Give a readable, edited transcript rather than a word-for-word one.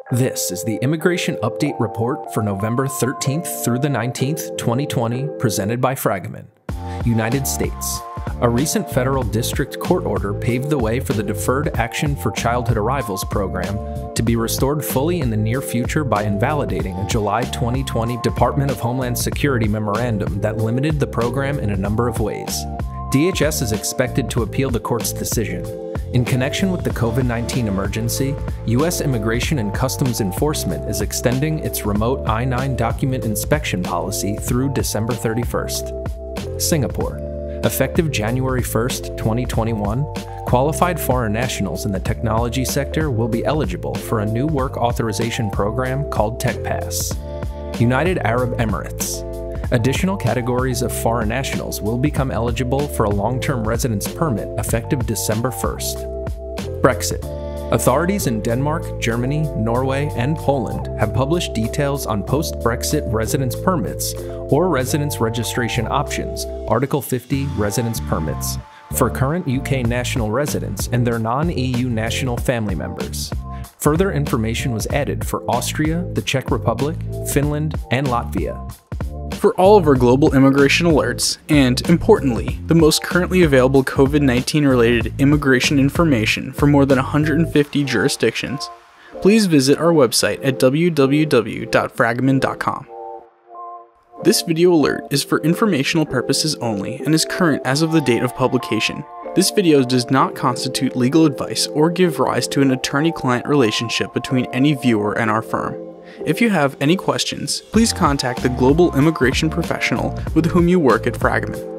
This is the Immigration Update Report for November 13th through the 19th, 2020, presented by Fragomen. United States. A recent federal district court order paved the way for the Deferred Action for Childhood Arrivals program to be restored fully in the near future by invalidating a July 2020 Department of Homeland Security memorandum that limited the program in a number of ways. DHS is expected to appeal the court's decision. In connection with the COVID-19 emergency, U.S. Immigration and Customs Enforcement is extending its remote I-9 document inspection policy through December 31st. Singapore. Effective January 1st, 2021, qualified foreign nationals in the technology sector will be eligible for a new work authorization program called TechPass. United Arab Emirates. Additional categories of foreign nationals will become eligible for a long-term residence permit effective December 1st. Brexit. Authorities in Denmark, Germany, Norway, and Poland have published details on post-Brexit residence permits or residence registration options, Article 50 residence permits, for current UK national residents and their non-EU national family members. Further information was added for Austria, the Czech Republic, Finland, and Latvia. For all of our global immigration alerts, and, importantly, the most currently available COVID-19 related immigration information for more than 150 jurisdictions, please visit our website at www.fragomen.com. This video alert is for informational purposes only and is current as of the date of publication. This video does not constitute legal advice or give rise to an attorney-client relationship between any viewer and our firm. If you have any questions, please contact the global immigration professional with whom you work at Fragomen.